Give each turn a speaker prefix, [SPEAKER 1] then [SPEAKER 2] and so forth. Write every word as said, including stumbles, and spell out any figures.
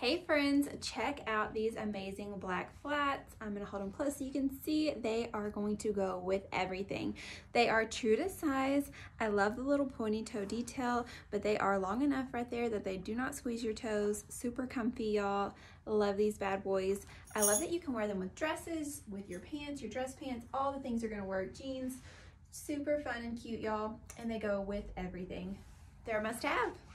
[SPEAKER 1] Hey friends, check out these amazing black flats. I'm gonna hold them close so you can see they are going to go with everything. They are true to size. I love the little pointy toe detail, but they are long enough right there that they do not squeeze your toes. Super comfy, y'all. Love these bad boys. I love that you can wear them with dresses, with your pants, your dress pants, all the things are gonna work. Jeans, super fun and cute, y'all, and they go with everything. They're a must have.